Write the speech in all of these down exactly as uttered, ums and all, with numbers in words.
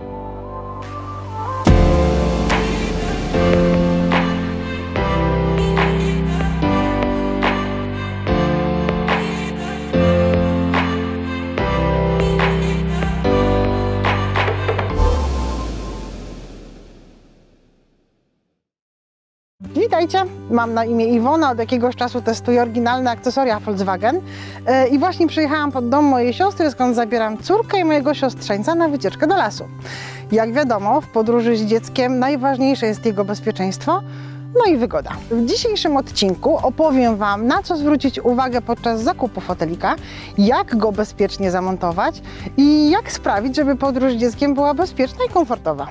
Witajcie, mam na imię Iwona, od jakiegoś czasu testuję oryginalne akcesoria Volkswagen i właśnie przyjechałam pod dom mojej siostry, skąd zabieram córkę i mojego siostrzeńca na wycieczkę do lasu. Jak wiadomo, w podróży z dzieckiem najważniejsze jest jego bezpieczeństwo, no i wygoda. W dzisiejszym odcinku opowiem Wam, na co zwrócić uwagę podczas zakupu fotelika, jak go bezpiecznie zamontować i jak sprawić, żeby podróż z dzieckiem była bezpieczna i komfortowa.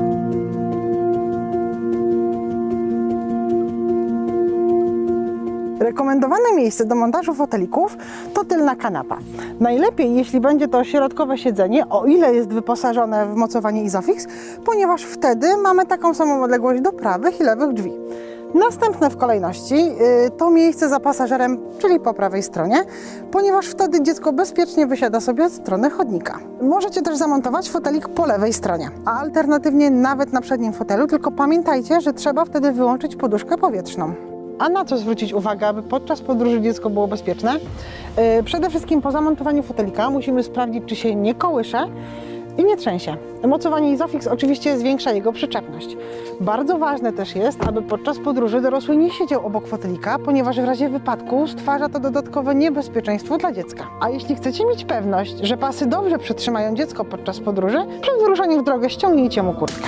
Rekomendowane miejsce do montażu fotelików to tylna kanapa. Najlepiej, jeśli będzie to środkowe siedzenie, o ile jest wyposażone w mocowanie Isofix, ponieważ wtedy mamy taką samą odległość do prawych i lewych drzwi. Następne w kolejności yy, to miejsce za pasażerem, czyli po prawej stronie, ponieważ wtedy dziecko bezpiecznie wysiada sobie od strony chodnika. Możecie też zamontować fotelik po lewej stronie, a alternatywnie nawet na przednim fotelu, tylko pamiętajcie, że trzeba wtedy wyłączyć poduszkę powietrzną. A na co zwrócić uwagę, aby podczas podróży dziecko było bezpieczne? Yy, przede wszystkim po zamontowaniu fotelika musimy sprawdzić, czy się nie kołysze i nie trzęsie. Mocowanie Isofix oczywiście zwiększa jego przyczepność. Bardzo ważne też jest, aby podczas podróży dorosły nie siedział obok fotelika, ponieważ w razie wypadku stwarza to dodatkowe niebezpieczeństwo dla dziecka. A jeśli chcecie mieć pewność, że pasy dobrze przytrzymają dziecko podczas podróży, przed wyruszeniem w drogę ściągnijcie mu kurtkę.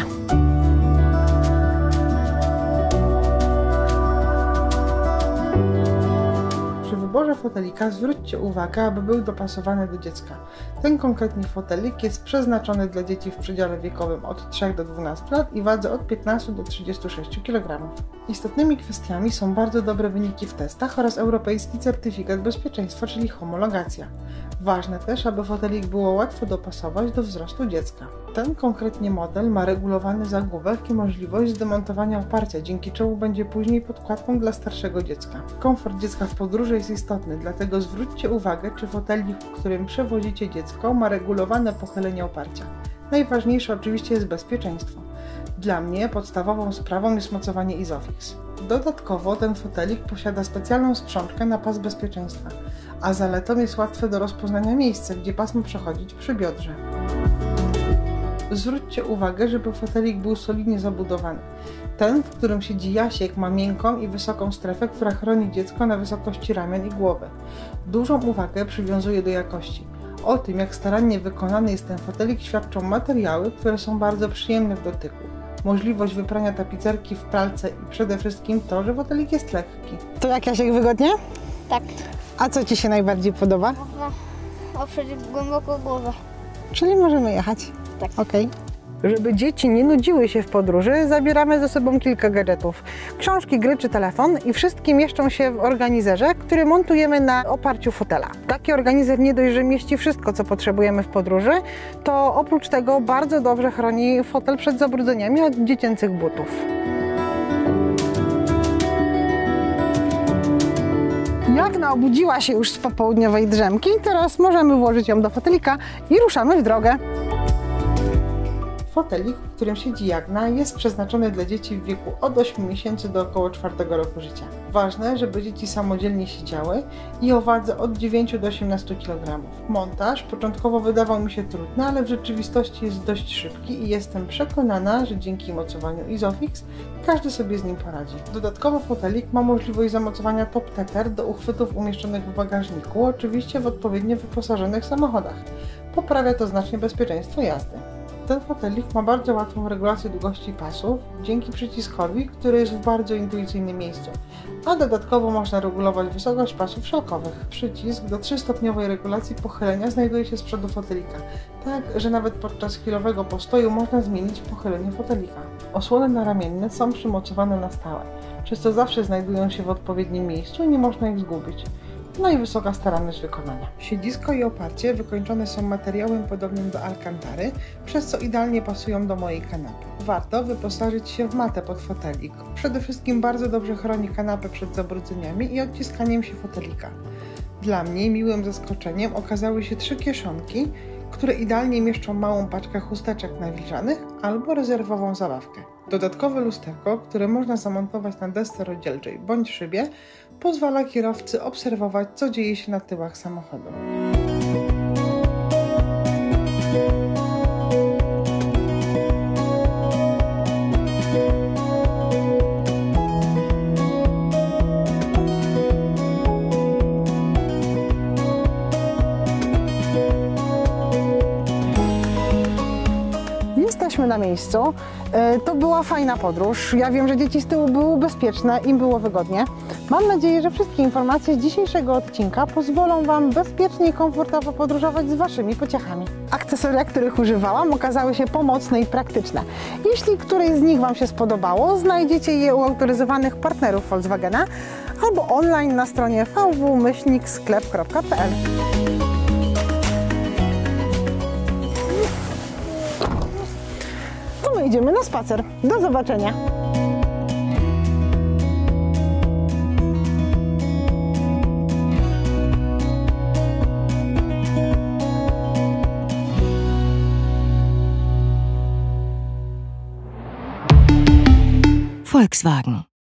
W wyborze fotelika zwróćcie uwagę, aby był dopasowany do dziecka. Ten konkretnie fotelik jest przeznaczony dla dzieci w przedziale wiekowym od trzech do dwunastu lat i wadze od piętnastu do trzydziestu sześciu kilogramów. Istotnymi kwestiami są bardzo dobre wyniki w testach oraz europejski certyfikat bezpieczeństwa, czyli homologacja. Ważne też, aby fotelik było łatwo dopasować do wzrostu dziecka. Ten konkretnie model ma regulowany zagłówek i możliwość zdemontowania oparcia, dzięki czemu będzie później podkładką dla starszego dziecka. Komfort dziecka w podróży jest istotny, dlatego zwróćcie uwagę, czy fotelik, w którym przewozicie dziecko, ma regulowane pochylenie oparcia. Najważniejsze oczywiście jest bezpieczeństwo. Dla mnie podstawową sprawą jest mocowanie Isofix. Dodatkowo ten fotelik posiada specjalną sprzączkę na pas bezpieczeństwa, a zaletą jest łatwe do rozpoznania miejsce, gdzie pas ma przechodzić przy biodrze. Zwróćcie uwagę, żeby fotelik był solidnie zabudowany. Ten, w którym siedzi Jasiek, ma miękką i wysoką strefę, która chroni dziecko na wysokości ramion i głowy. Dużą uwagę przywiązuje do jakości. O tym, jak starannie wykonany jest ten fotelik, świadczą materiały, które są bardzo przyjemne w dotyku. Możliwość wyprania tapicerki w pralce i przede wszystkim to, że fotelik jest lekki. To jak, Jasiek, wygodnie? Tak. A co Ci się najbardziej podoba? Można oprzeć głęboko głowę. Czyli możemy jechać? Tak. Okej. Żeby dzieci nie nudziły się w podróży, zabieramy ze sobą kilka gadżetów. Książki, gry czy telefon i wszystkie mieszczą się w organizerze, który montujemy na oparciu fotela. Taki organizer nie dość, że mieści wszystko, co potrzebujemy w podróży, to oprócz tego bardzo dobrze chroni fotel przed zabrudzeniami od dziecięcych butów. Jagna obudziła się już z popołudniowej drzemki, teraz możemy włożyć ją do fotelika i ruszamy w drogę. Fotelik, w którym siedzi Jagna, jest przeznaczony dla dzieci w wieku od ośmiu miesięcy do około czwartego roku życia. Ważne, żeby dzieci samodzielnie siedziały i o wadze od dziewięciu do osiemnastu kilogramów. Montaż początkowo wydawał mi się trudny, ale w rzeczywistości jest dość szybki i jestem przekonana, że dzięki mocowaniu Isofix każdy sobie z nim poradzi. Dodatkowo fotelik ma możliwość zamocowania top tether do uchwytów umieszczonych w bagażniku, oczywiście w odpowiednio wyposażonych samochodach. Poprawia to znacznie bezpieczeństwo jazdy. Ten fotelik ma bardzo łatwą regulację długości pasów dzięki przyciskowi, który jest w bardzo intuicyjnym miejscu, a dodatkowo można regulować wysokość pasów szalkowych. Przycisk do trzystopniowej regulacji pochylenia znajduje się z przodu fotelika, tak że nawet podczas chwilowego postoju można zmienić pochylenie fotelika. Osłony naramienne są przymocowane na stałe, przez co zawsze znajdują się w odpowiednim miejscu i nie można ich zgubić. No i wysoka staranność wykonania. Siedzisko i oparcie wykończone są materiałem podobnym do alkantary, przez co idealnie pasują do mojej kanapy. Warto wyposażyć się w matę pod fotelik. Przede wszystkim bardzo dobrze chroni kanapę przed zabrudzeniami i odciskaniem się fotelika. Dla mnie miłym zaskoczeniem okazały się trzy kieszonki, które idealnie mieszczą małą paczkę chusteczek nawilżanych albo rezerwową zabawkę. Dodatkowe lusterko, które można zamontować na desce rozdzielczej bądź szybie, pozwala kierowcy obserwować, co dzieje się na tyłach samochodu. Jesteśmy na miejscu. To była fajna podróż. Ja wiem, że dzieci z tyłu były bezpieczne, im było wygodnie. Mam nadzieję, że wszystkie informacje z dzisiejszego odcinka pozwolą Wam bezpiecznie i komfortowo podróżować z Waszymi pociechami. Akcesoria, których używałam, okazały się pomocne i praktyczne. Jeśli któreś z nich Wam się spodobało, znajdziecie je u autoryzowanych partnerów Volkswagena albo online na stronie w w myślnik sklep kropka p l. To my idziemy na spacer. Do zobaczenia! Volkswagen.